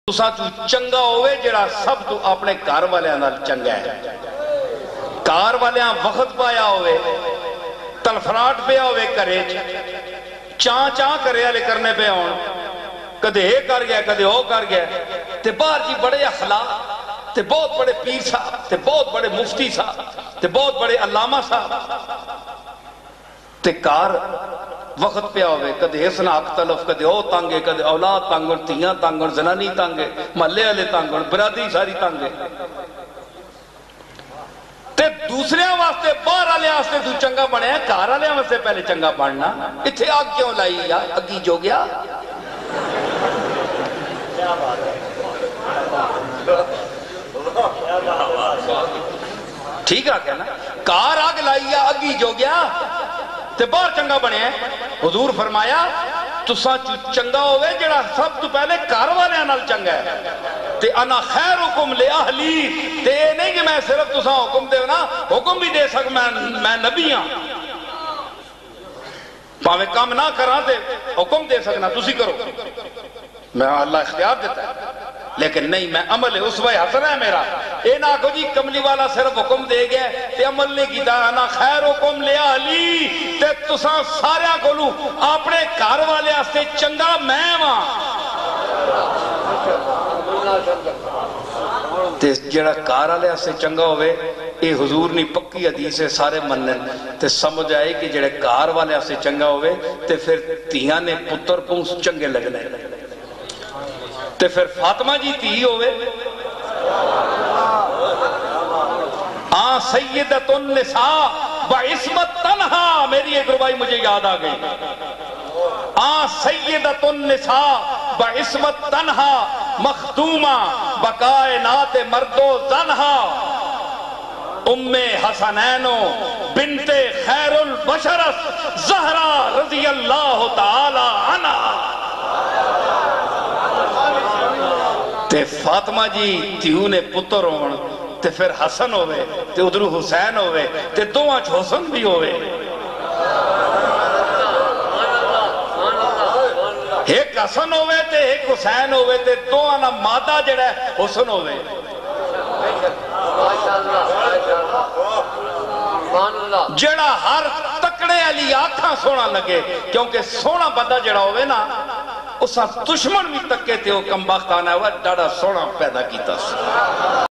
تساں تو چنگا ہوئے جڑا سب تو اپنے کار والیاں نال چنگا ہے. کار والیاں وقت پایا ہوئے تلفراٹ پہ ہوئے کرے چاں کرے والے کرنے پہ ہون کدے اے کر گیا کدے او کر گیا تے باہر جی بڑے اخلاق تے بہت بڑے پیر صاحب تے بہت بڑے مفتی صاحب تے بہت بڑے علامہ صاحب تے کار وقت پہ ہوئے کدے حسن اختلف کدے او تانگے کدے اولاد تانگن تیاں تانگن زنانی تانگے محلے والے تانگن برادری ساری تانگے تے دوسرے واسطے باہر والے واسطے تو چنگا بنے ہیں کار والے واسطے پہلے چنگا بننا اتھے آگ کیوں لائی یا اگی جو گیا ٹھیک ہے کہنا کار آگ لائی یا اگی جو گیا تے باہر چنگا بنے ہیں. حضور فرمایا تساں چنگا ہوئے جڑا سب تو پہلے کار والے نال چنگا ہے تے انا خیرکم لأہلی تے نہیں کہ میں صرف تساں حکم دے نا حکم بھی دے سک میں نبی ہاں پاوے کام نہ کرا تے حکم دے سکنا تسی کرو میں اللہ اختیار دیتا ہے لیکن نہیں میں عمل اسوہ حسن ہے میرا اے نہ کو جی کملی والا صرف حکم دے گیا تے عمل نے کیتا انا خیرکم لأہلی تے تساں سارے کولو اپنے گھر والے واسطے چنگا میں ہاں تے جڑا گھر والے واسطے چنگا ہوئے اے حضور نے پکی حدیث ہے سارے منن تے سمجھ آئے کہ جڑے گھر والے واسطے چنگا ہوئے تے پھر تیاں نے پتر کو چنگے لگنے تے پھر فاطمہ جی تھی ہوئے آن سیدت النساء بعصمت تنہا میری ایک ربائی مجھے یاد آ گئی آن سیدت النساء بعصمت تنہا مختومہ بکائنات مرد و زنہا ام حسنینو بنت خیر البشرس زہرہ رضی اللہ تعالی عنہ تے فاطمہ جی تیوں نے پتر ہون تے پھر حسن ہوئے تے ادھرو حسین ہوئے تے دو آنچ حسن بھی ہوئے ایک حسن ہوئے تے ایک حسین ہوئے تے دو آنا مادہ جڑا ہے حسن ہوئے جڑا ہر تکڑے علی آنکھاں سونا لگے کیونکہ سونا بندہ جڑا ہوئے نا اسا دشمن بھی تکے تے وہ کم بخت آنا ہوا ڈاڑا سونا پیدا کیتا